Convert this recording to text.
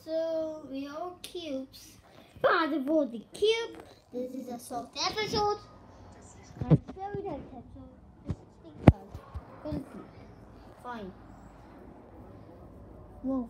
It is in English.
So we are cubes. But for the cube, this is a soft episode. And very nice episode. Just think about it. Fine. Whoa.